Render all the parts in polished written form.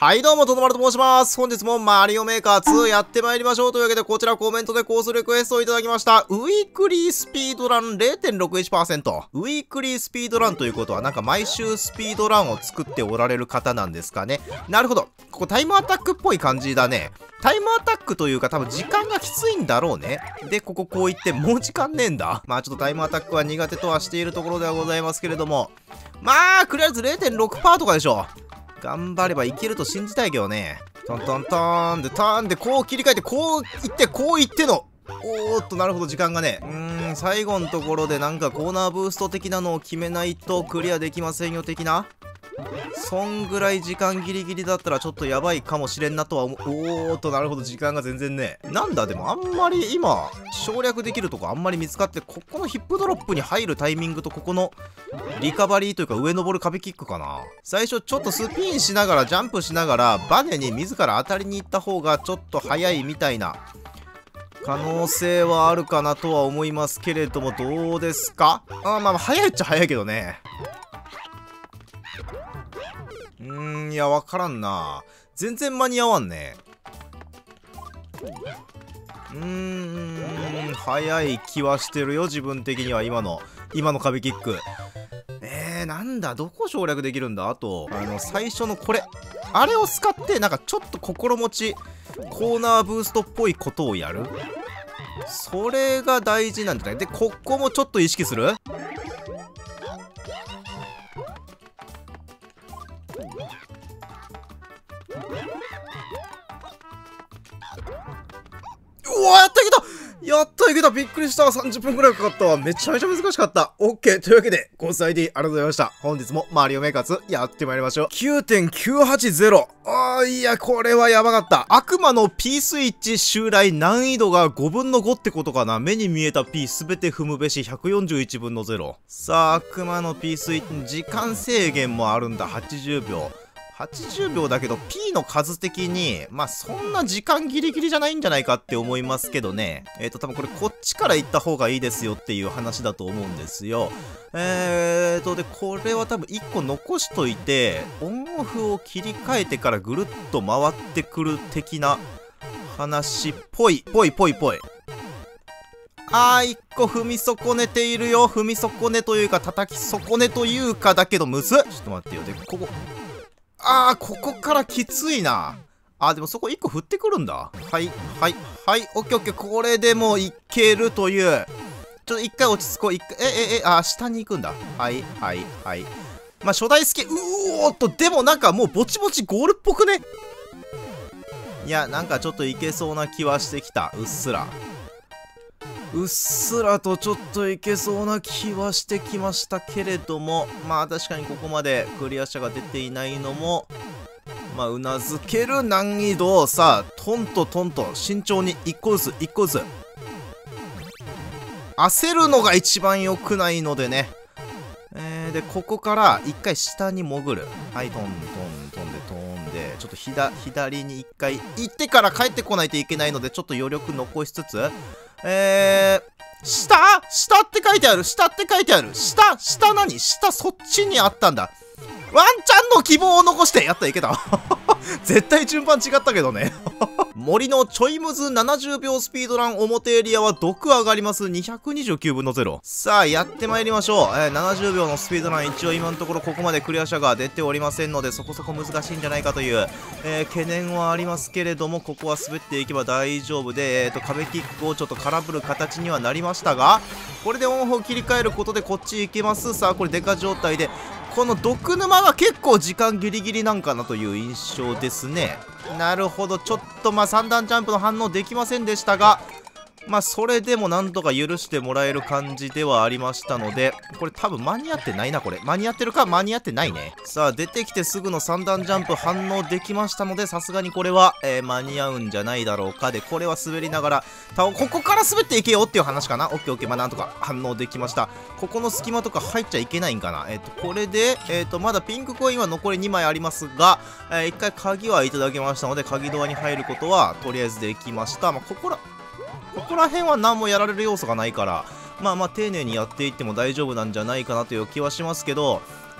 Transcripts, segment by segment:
はいどうも、とどまると申します。本日もマリオメーカー2やってまいりましょう。というわけで、こちらコメントでコースリクエストをいただきました。ウィークリースピードラン 0.61%。ウィークリースピードランということは、なんか毎週スピードランを作っておられる方なんですかね。なるほど。ここタイムアタックっぽい感じだね。タイムアタックというか多分時間がきついんだろうね。で、こう言ってもう時間ねえんだ。まあちょっとタイムアタックは苦手とはしているところではございますけれども。まあ、クリア率 0.6% とかでしょ。頑張ればいけると信じたいけどね。トントントーンで、ターンでこう切り替えて、こういっての。おーっと、なるほど、時間がね。最後のところでなんかコーナーブースト的なのを決めないとクリアできませんよ、的な。そんぐらい時間ギリギリだったらちょっとやばいかもしれんなとは思う。おーっと、なるほど、時間が全然ね。なんだ、でもあんまり今、省略できるとこあんまり見つかって、ここのヒップドロップに入るタイミングとここのリカバリーというか上登る壁キックかな。最初ちょっとスピンしながらジャンプしながらバネに自ら当たりに行った方がちょっと早いみたいな可能性はあるかなとは思いますけれども、どうですか？まあ早いっちゃ早いけどね。いや、わからんな。全然間に合わんね。早い気はしてるよ、自分的には。今の壁キック。なんだ、どこ省略できるんだ？あと、最初のこれ。あれを使って、なんかちょっと心持ち、コーナーブーストっぽいことをやる？それが大事なんじゃない？で、ここもちょっと意識する？うわ、やったいけたびっくりした。30分くらいかかったわ。めちゃめちゃ難しかった。OK。というわけで、ご視聴 ID ありがとうございました。本日もマリオメーカー2やってまいりましょう。9.980。いや、これはやばかった。悪魔の P スイッチ襲来難易度が5分の5ってことかな。目に見えた P すべて踏むべし141分の0。さあ、悪魔の P スイッチ、時間制限もあるんだ。80秒。80秒だけど P の数的にまあそんな時間ギリギリじゃないんじゃないかって思いますけどね。多分これこっちから行った方がいいですよっていう話だと思うんですよ。でこれは多分1個残しといてオンオフを切り替えてからぐるっと回ってくる的な話っぽい。1個踏み損ねているよ。踏み損ねというか叩き損ねというかだけどむずっ。ちょっと待ってよ。でここからきついな。でもそこ1個振ってくるんだ。はい、オッケー。これでもいけるという。ちょっと一回落ち着こう。下に行くんだ。はい。まあ、初代スキでもなんかもうぼちぼちゴールっぽくね？いや、なんかちょっといけそうな気はしてきた。うっすらとちょっといけそうな気はしてきましたけれども、まあ確かにここまでクリア者が出ていないのもまあうなずける難易度をさあトント慎重に1個ずつ焦るのが一番良くないのでね。でここから1回下に潜る。はい、トンでちょっと左に1回行ってから帰ってこないといけないのでちょっと余力残しつつ下って書いてある。下何？下そっちにあったんだ。ワンチャンの希望を残してやった。いけた。絶対順番違ったけどね。森のちょいむず70秒スピードラン表エリアは毒上がります。229分の0。さあ、やってまいりましょう。70秒のスピードラン、一応今のところここまでクリア者が出ておりませんので、そこそこ難しいんじゃないかという、懸念はありますけれども、ここは滑っていけば大丈夫で、壁キックをちょっと空振る形にはなりましたが、これでオンオフを切り替えることでこっち行けます。さあ、これデカ状態で、この毒沼が結構時間ギリギリなんかなという印象ですね。なるほど。ちょっと3段ジャンプの反応できませんでしたが、それでもなんとか許してもらえる感じではありましたので、これ多分間に合ってないな。これ間に合ってるか間に合ってないね。さあ出てきてすぐの3段ジャンプ反応できましたので、さすがにこれは、間に合うんじゃないだろうか。でこれは滑りながらここから滑っていけよっていう話かな。オッケー。なんとか反応できました。ここの隙間とか入っちゃいけないんかな。これでまだピンクコインは残り2枚ありますが、1回鍵はいただけましたので鍵ドアに入ることはとりあえずできました。ここら辺は何もやられる要素がないから、丁寧にやっていっても大丈夫なんじゃないかなという気はしますけど、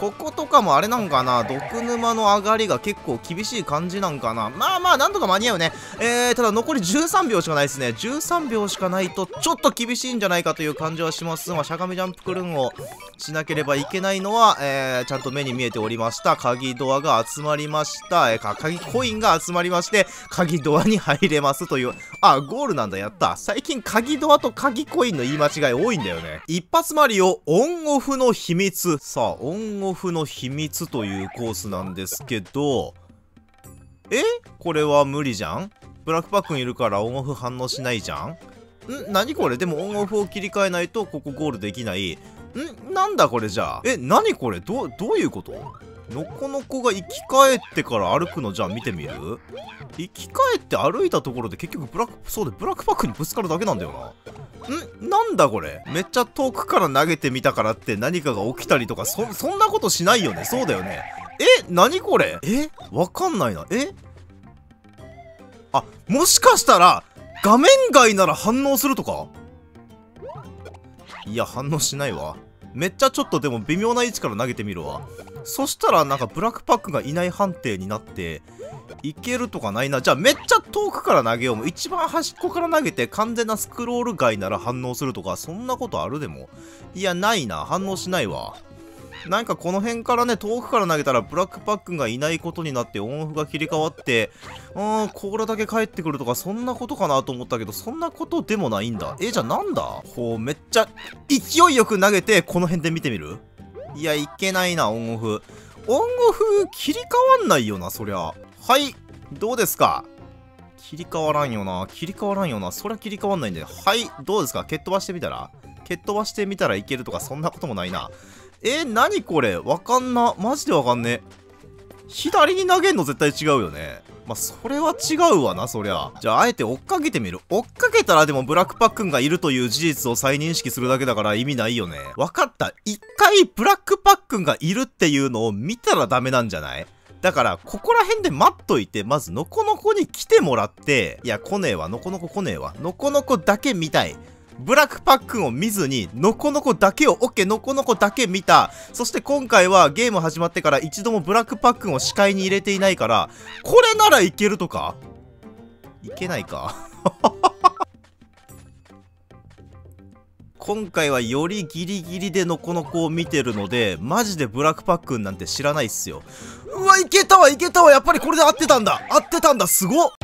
こことかもあれなんかな、毒沼の上がりが結構厳しい感じなんかな。まあまあ、なんとか間に合うね。ただ残り13秒しかないですね。13秒しかないと、ちょっと厳しいんじゃないかという感じはします。まあ、しゃがみジャンプクルーンをしなければいけないのは、ちゃんと目に見えておりました。鍵ドアが集まりました。鍵コインが集まりまして、鍵ドアに入れますという。あ、ゴールなんだ、やった。最近鍵ドアと鍵コインの言い間違い多いんだよね。一発マリオオンオフの秘密。さあ、オンオフの秘密というコースなんですけど、これは無理じゃん。ブラックパックンいるからオンオフ反応しないじゃん。何これ。でもオンオフを切り替えないとここゴールできない。なんだこれじゃあ。何これ。どういうこと？のこのこが生き返ってから歩くのじゃあ見てみる？生き返って歩いたところで結局ブラックパックにぶつかるだけなんだよな。なんだこれ。めっちゃ遠くから投げてみたからって何かが起きたりとかそんなことしないよね。そうだよね。何これ。わかんないな。あ、もしかしたら画面外なら反応するとか？いや、反応しないわ。めっちゃちょっとでも微妙な位置から投げてみるわ。そしたらなんかブラックパックがいない判定になっていけるとかないな。じゃあめっちゃ遠くから投げよう。もう一番端っこから投げて完全なスクロール外なら反応するとか、そんなことあるでも。いや、ないな。反応しないわ。なんかこの辺からね、遠くから投げたらブラックパックがいないことになってオンオフが切り替わって、これだけ帰ってくるとか、そんなことかなと思ったけど、そんなことでもないんだ。じゃあなんだ？めっちゃ勢いよく投げて、この辺で見てみる？いや、いけないな、オンオフ。オンオフ切り替わんないよな、そりゃ。はい、どうですか？切り替わらんよな。そりゃ切り替わんないんだよ。はい、どうですか？蹴っ飛ばしてみたらいけるとか、そんなこともないな。何これ。わかんな。マジでわかんねえ。左に投げんの絶対違うよね。まあ、それは違うわな、そりゃ。じゃあ、あえて追っかけてみる。追っかけたらでもブラックパックンがいるという事実を再認識するだけだから意味ないよね。わかった。一回ブラックパックンがいるっていうのを見たらダメなんじゃない？だから、ここら辺で待っといて、まずノコノコに来てもらって、いや、来ねえわ。ノコノコ来ねえわ。ノコノコだけ見たい。ブラックパックンを見ずに、ノコノコだけを、ノコノコだけ見た。そして今回はゲーム始まってから一度もブラックパックンを視界に入れていないから、これならいけるとか？いけないか。今回はよりギリギリでノコノコを見てるので、マジでブラックパックンなんて知らないっすよ。うわ、いけたわ。やっぱりこれで合ってたんだ。すごっ。